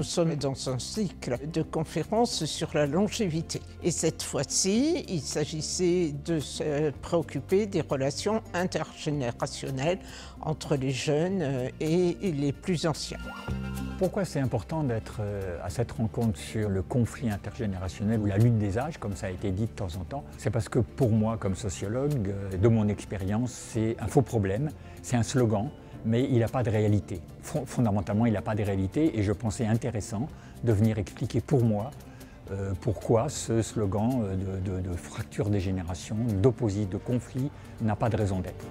sommes dans un cycle de conférences sur la longévité. Et cette fois-ci, il s'agissait de se préoccuper des relations intergénérationnelles entre les jeunes et les plus anciens. Pourquoi c'est important d'être à cette rencontre sur le conflit intergénérationnel ou la lutte des âges, comme ça a été dit de temps en temps? C'est parce que pour moi, comme sociologue, de mon expérience, c'est un faux problème, c'est un slogan, mais il n'a pas de réalité. Fondamentalement, il n'a pas de réalité et je pensais intéressant de venir expliquer pour moi pourquoi ce slogan de fracture des générations, d'opposition, de conflit, n'a pas de raison d'être.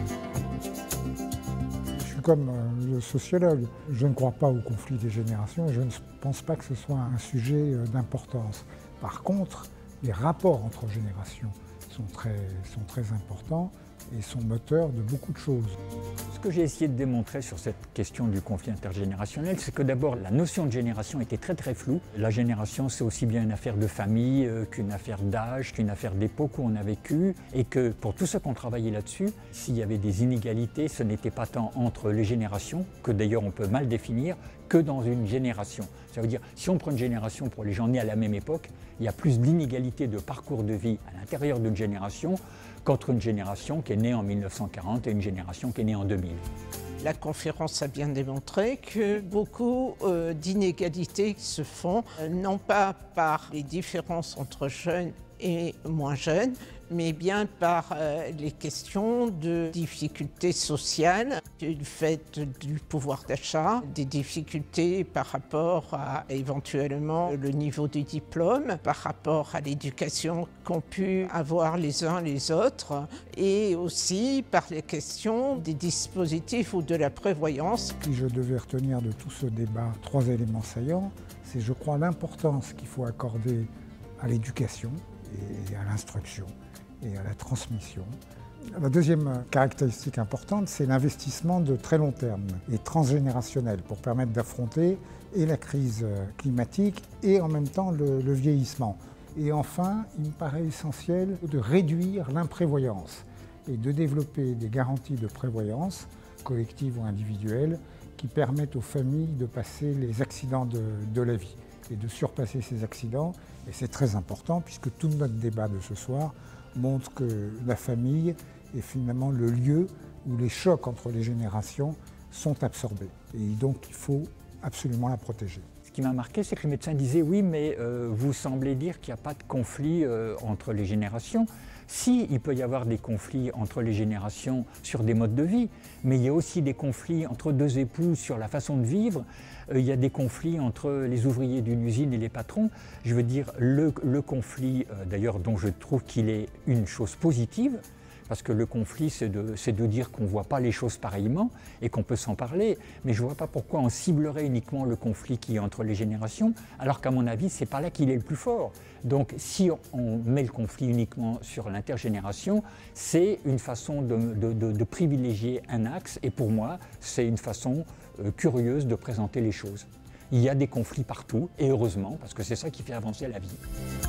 Comme le sociologue, je ne crois pas au conflit des générations et je ne pense pas que ce soit un sujet d'importance. Par contre, les rapports entre générations sont très importants et sont moteurs de beaucoup de choses. Ce que j'ai essayé de démontrer sur cette question du conflit intergénérationnel, c'est que d'abord la notion de génération était très floue. La génération, c'est aussi bien une affaire de famille qu'une affaire d'âge, qu'une affaire d'époque où on a vécu, et que pour tous ceux qui ont travaillé là-dessus, s'il y avait des inégalités, ce n'était pas tant entre les générations, que d'ailleurs on peut mal définir, que dans une génération. Ça veut dire, si on prend une génération pour les gens nés à la même époque, il y a plus d'inégalités de parcours de vie à l'intérieur d'une génération qu'entre une génération qui est née en 1940 et une génération qui est née en 2000. La conférence a bien démontré que beaucoup d'inégalités se font, non pas par les différences entre jeunes et moins jeunes, mais bien par les questions de difficultés sociales, du fait du pouvoir d'achat, des difficultés par rapport à éventuellement le niveau du diplôme, par rapport à l'éducation qu'ont pu avoir les uns les autres, et aussi par les questions des dispositifs ou de la prévoyance. Si je devais retenir de tout ce débat 3 éléments saillants, c'est je crois l'importance qu'il faut accorder à l'éducation et à l'instruction et à la transmission. La deuxième caractéristique importante, c'est l'investissement de très long terme et transgénérationnel pour permettre d'affronter et la crise climatique et en même temps le vieillissement. Et enfin, il me paraît essentiel de réduire l'imprévoyance et de développer des garanties de prévoyance, collectives ou individuelles, qui permettent aux familles de passer les accidents de la vie et de surpasser ces accidents. Et c'est très important puisque tout notre débat de ce soir montre que la famille est finalement le lieu où les chocs entre les générations sont absorbés. Et donc il faut absolument la protéger. Ce qui m'a marqué, c'est que le médecin disait « oui, mais vous semblez dire qu'il n'y a pas de conflit entre les générations ». Si, il peut y avoir des conflits entre les générations sur des modes de vie, mais il y a aussi des conflits entre deux époux sur la façon de vivre. Il y a des conflits entre les ouvriers d'une usine et les patrons. Je veux dire, le conflit, d'ailleurs, dont je trouve qu'il est une chose positive, parce que le conflit, c'est de dire qu'on ne voit pas les choses pareillement et qu'on peut s'en parler. Mais je ne vois pas pourquoi on ciblerait uniquement le conflit qui est entre les générations, alors qu'à mon avis, ce n'est pas là qu'il est le plus fort. Donc si on met le conflit uniquement sur l'intergénération, c'est une façon de privilégier un axe, et pour moi, c'est une façon curieuse de présenter les choses. Il y a des conflits partout, et heureusement, parce que c'est ça qui fait avancer la vie.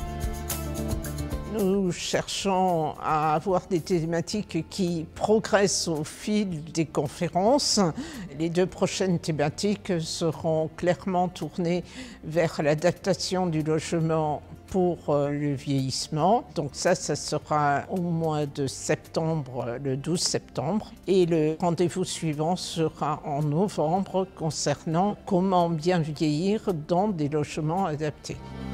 Nous cherchons à avoir des thématiques qui progressent au fil des conférences. Les 2 prochaines thématiques seront clairement tournées vers l'adaptation du logement pour le vieillissement. Donc ça sera au mois de septembre, le 12 septembre. Et le rendez-vous suivant sera en novembre concernant comment bien vieillir dans des logements adaptés.